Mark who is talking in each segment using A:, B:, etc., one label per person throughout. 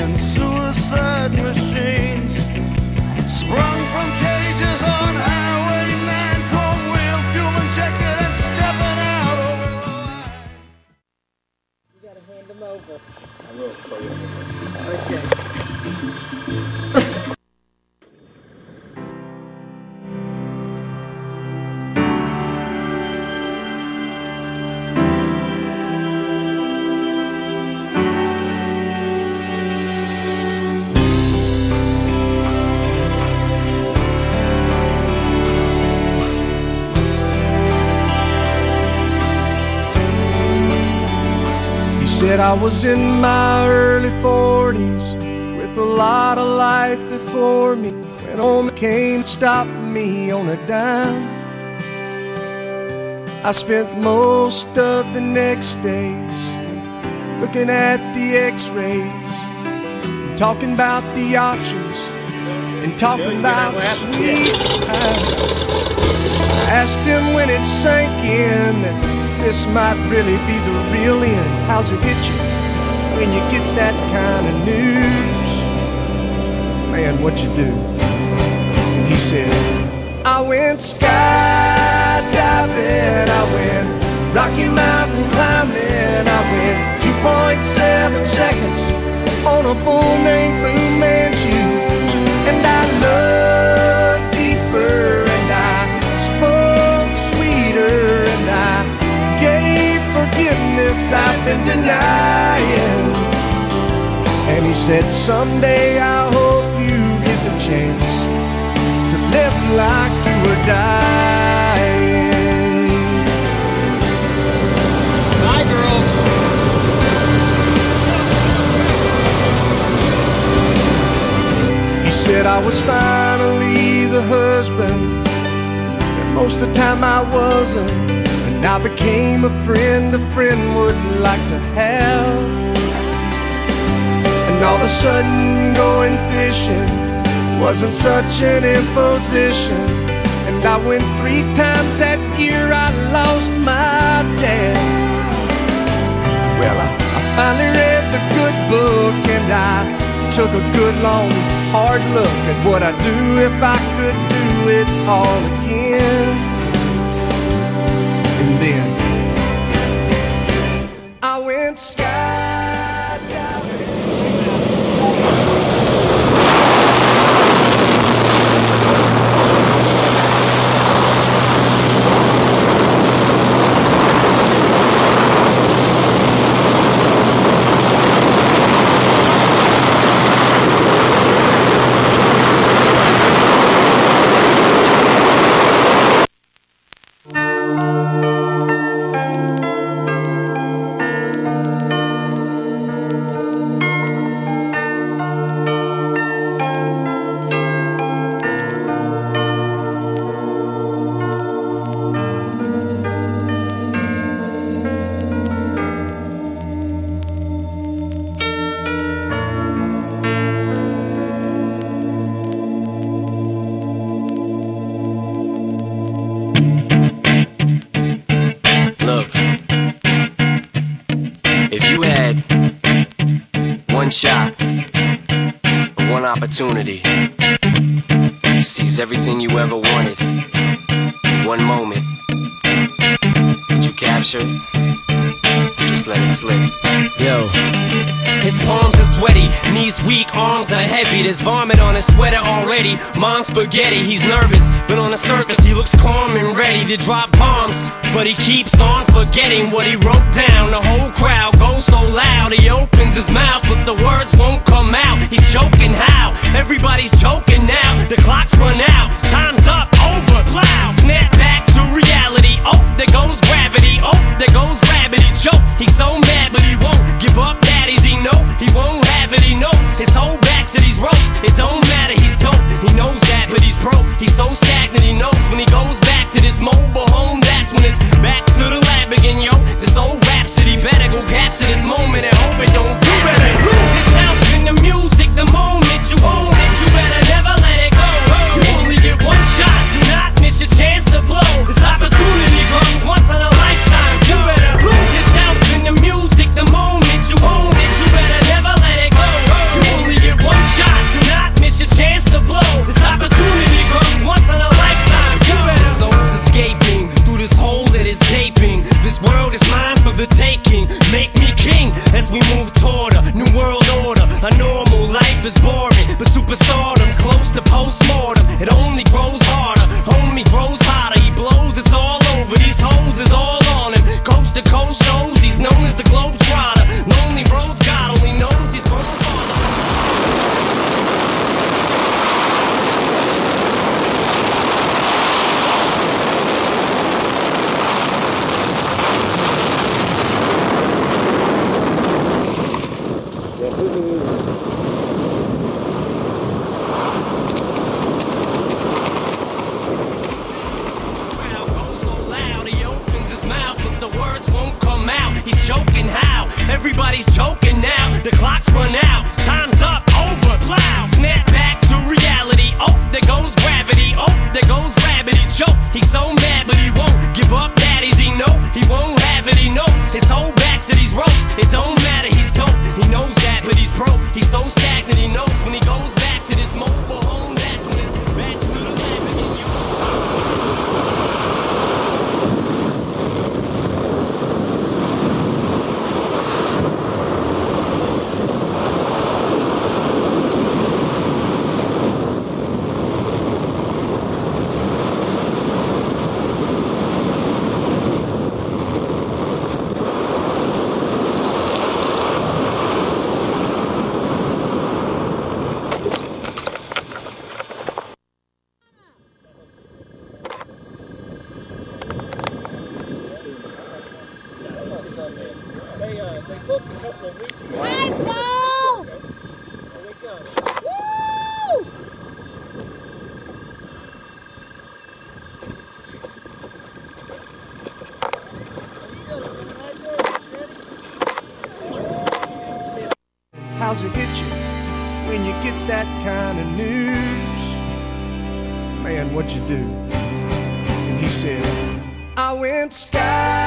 A: and suicide machines, sprung from cages on Highway 9, chrome wheel, fuel injected and stepping out over the line.
B: You gotta hand them over.
C: I will for you.
B: Okay.
A: Said I was in my early 40s with a lot of life before me, when home came to stop me on a dime. I spent most of the next days looking at the x-rays, talking about the options and talking about sweet time. I asked him when it sank in that this might really be the real end. How's it hit you when you get that kind of news? Man, what'd you do? And he said, I went skydiving, I went Rocky Mountain climbing, I went 2.7 seconds on a bull named Blue Manchu, and I looked deeper and I spoke sweeter and I gave forgiveness I've been denying. And he said, someday I hope you get the chance to live like you were dying.
C: Hi, girls.
A: He said I was finally the husband, and most of the time I wasn't. And I became a friend would like to have. And all of a sudden going fishing wasn't such an imposition. And I went 3 times that year, I lost my dad. Well, I finally read the good book, and I took a good long hard look at what I'd do if I could do it all again. And then I went skydiving.
D: One shot, one opportunity to seize everything you ever wanted in one moment. Did you capture it? Just let it slip. Yo.
E: His palms are sweaty, knees weak, arms are heavy. There's vomit on his sweater already. Mom's spaghetti, he's nervous, but on the surface he looks calm and ready to drop bombs. But he keeps on forgetting what he wrote down. The whole crowd goes so loud, he opens his mouth, but the words won't come out. He's choking how? Everybody's choking now. The clock's run out, time's up, over, plow. Snap back to reality, oh, there goes gravity. Oh, there goes rabbit, he choke. He's so mad, but he won't give up. Daddies, he know he won't have it, he knows his whole back to these ropes. It don't matter, he's dope, he knows that, but he's broke. He's so stagnant, he knows when he goes back to this mobile home, that's when it's back to the lab again, yo. This old rhapsody better go capture this moment and hope it don't pass. You better lose yourself in the music the moment you own it. You better never let it go. You only get one shot, do not miss your chance to blow. This opportunity comes once in a lifetime. You better lose yourself in the music the moment you own it. You better never let it go. You only so stagnant he knows when he goes back to this mobile home, that's when it's back to the lab again, yo.
C: They booked a couple of weeks ago.
B: Rainbow!
C: Here we go.
B: Woo!
A: How's it hit you when you get that kind of news? Man, what'd you do? And he said, I went skydiving,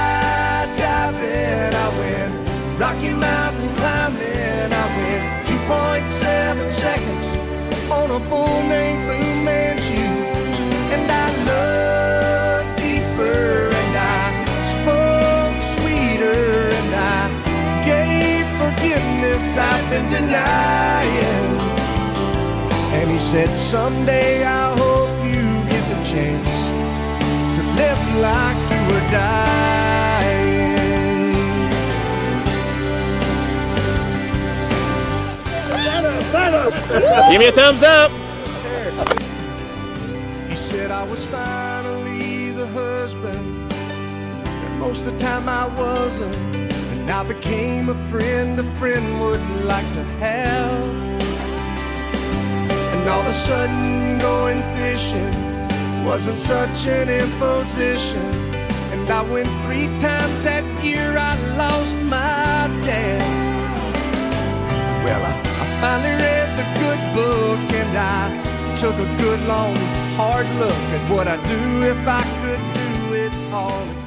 A: I went Rocky Mountain climbing, I went 2.7 seconds on a bull named Fu Manchu. And I looked deeper and I spoke sweeter and I gave forgiveness I've been denying. And he said, someday I hope you get the chance to live like you were dying.
C: Give me a thumbs up.
A: He said I was finally the husband, and most of the time I wasn't. And I became a friend would like to have. And all of a sudden going fishing wasn't such an imposition. And I went 3 times that year, I lost my dad. Well, I finally read the good book and I took a good long hard look at what I'd do if I could do it all again.